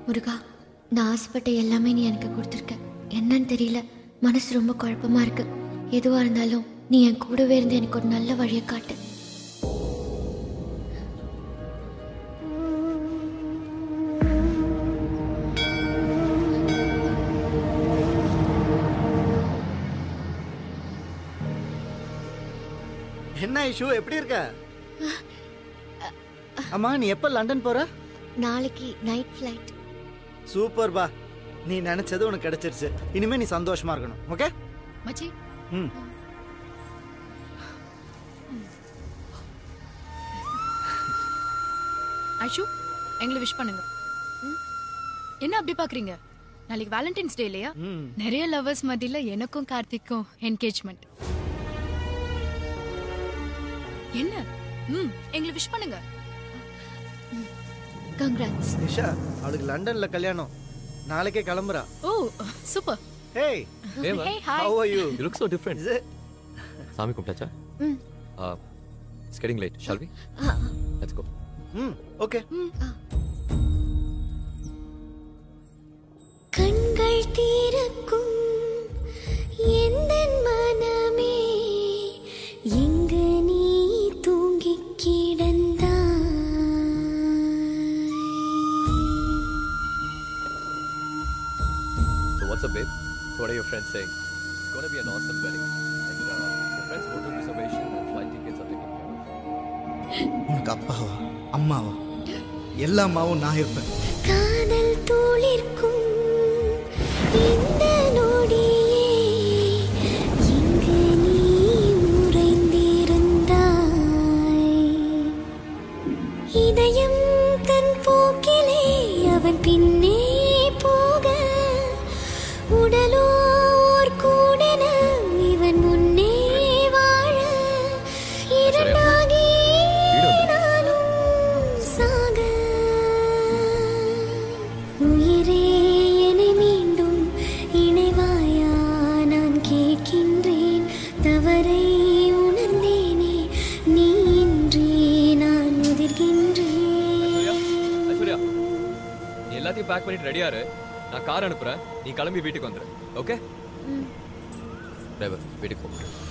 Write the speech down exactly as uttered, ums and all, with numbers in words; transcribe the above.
முருகா, நான் ஆசைப்பட்ட எல்லாமே நீ எனக்கு கொடுத்துருக்க. என்னன்னு தெரியல, மனசு ரொம்ப குழப்பமா இருக்கு. எதுவா இருந்தாலும் நீ என் கூடவே இருந்து எனக்கு ஒரு நல்ல வழியை காட்டு. என்ன இஷு, எப்படி இருக்க? அம்மா, நீ எப்ப லண்டன் போற? நாளைக்கு நைட் ஃப்ளைட். சூப்பர் பா, நீ நினைச்சது உனக்கு கிடைச்சிருச்சு. இனிமே நீ சந்தோஷமா இருக்கணும். ஓகே மச்சி? ம். ஐஷு, எங்களை விஷ் பண்ணுங்க. என்ன அப்படி பாக்குறீங்க? நாளைக்கு வேலண்டைன்ஸ் டே இல்லையா? நிறைய லவர்ஸ் மத்தியில எனக்கும் கார்த்திக்கும் என்கேஜ்மெண்ட். என்ன? ம், எங்களை விஷ் பண்ணுங்க. கங்க்ராட்ஸ். நிஷா, அவளுக்கு லண்டன்ல கல்யாணம். நாளைக்கே கிளம்புறா. ஓ, super. Hey. Hey, man. Hey, hi. How are you? You look so different. Is it? Sami kumtacha? Mm. Uh, it's getting late. Shall we? Uh. Let's go. Hmm. Okay. Mm. கண்கள் thirakum எந்தன் மனமே எங்கு நீ தூங்கி கிடந்தாய். So what's up, babe? What are your friends saying? It's going to be an awesome wedding. And uh, your friends' hotel reservation and flight tickets are taken care of. உனக்கு அப்பாவா அம்மாவா எல்லாமாவும் நான் இருப்பேன். காதல் தூளிர்க்கும் இந்த நொடியே இங்கு நீ உறைந்திருந்தாய். இதயம் தன் போக்கிலே அவன் பின்னே போக உடலோர் கூடன இவன் முன்னே வாழ இரண்டாகி நானும் சாக. உயிரே என்னை மீண்டும் இணைவாயா நான் கேட்கின்றேன். தவறை உணர்ந்தேனே நீ இன்றி நான் உதிர்கின்றேன். ஐஸ்வர்யா, நீ எல்லாத்தையும் பேக் பண்ணிட்டு ரெடியா இரு. நான் கார் அனுப்புறேன், நீ கிளம்பி வீட்டுக்கு வந்துரு. ஓகே? டிரைவர், வீட்டுக்கு போ.